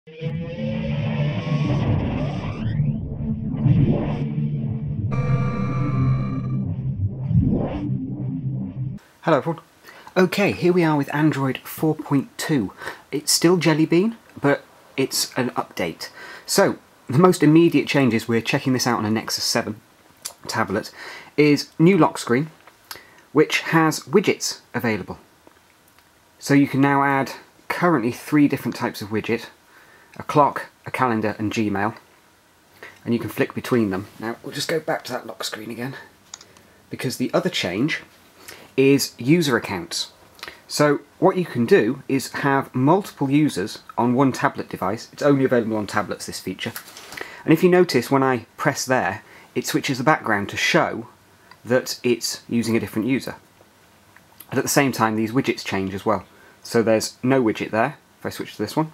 Hello everyone. Okay, here we are with Android 4.2. It's still Jelly Bean, but it's an update. So, the most immediate changes, we're checking this out on a Nexus 7 tablet, is new lock screen, which has widgets available. So you can now add currently 3 different types of widget: a clock, a calendar and Gmail, and you can flick between them. Now we'll just go back to that lock screen again, because the other change is user accounts. So what you can do is have multiple users on one tablet device. It's only available on tablets, this feature. And if you notice, when I press there, it switches the background to show that it's using a different user. And at the same time, these widgets change as well. So there's no widget there. If I switch to this one,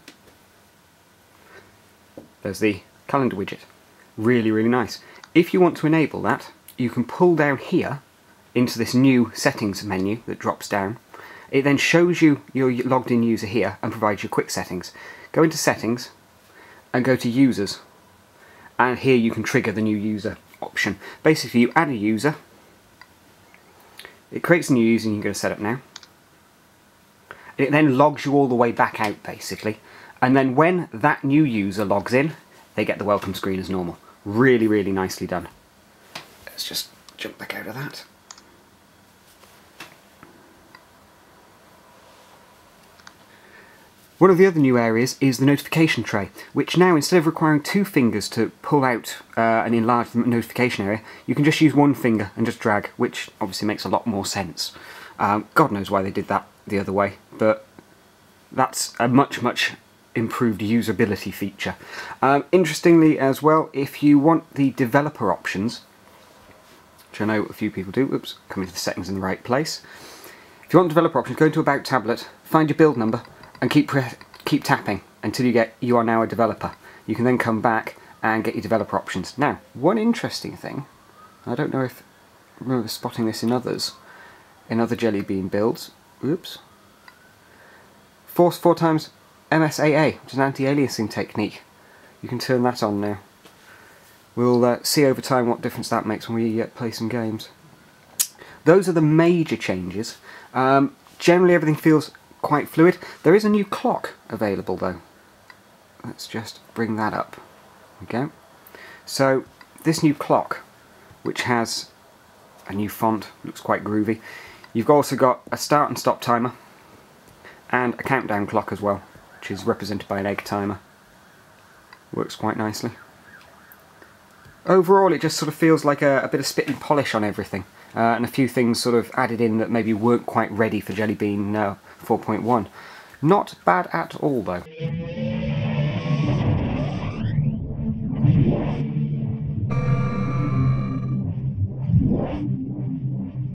there's the calendar widget. Really, really nice. If you want to enable that, you can pull down here into this new settings menu that drops down. It then shows you your logged in user here and provides you quick settings. Go into settings and go to users, and here you can trigger the new user option. Basically, you add a user, it creates a new user, and you can go to setup now. It then logs you all the way back out basically, and then when that new user logs in, they get the welcome screen as normal. Really, really nicely done. Let's just jump back out of that. One of the other new areas is the notification tray, which now, instead of requiring 2 fingers to pull out and enlarge the notification area, you can just use 1 finger and just drag, which obviously makes a lot more sense. God knows why they did that the other way, but that's a much, much improved usability feature. Interestingly as well, if you want the developer options, which I know a few people do, oops, coming to the settings in the right place. If you want developer options, go into About Tablet, find your build number, and keep tapping until you get "You are now a developer." You can then come back and get your developer options. Now, one interesting thing, I don't know if I remember spotting this in other Jelly Bean builds. Oops. Force 4 times MSAA, which is an anti-aliasing technique. You can turn that on now. We'll see over time what difference that makes when we play some games. Those are the major changes. Generally, everything feels quite fluid. There is a new clock available though. Let's just bring that up. There we go. So this new clock, which has a new font, looks quite groovy. You've also got a start and stop timer and a countdown clock as well, which is represented by an egg timer. Works quite nicely. Overall, it just sort of feels like a bit of spit and polish on everything, and a few things sort of added in that maybe weren't quite ready for Jelly Bean 4.1. Not bad at all though.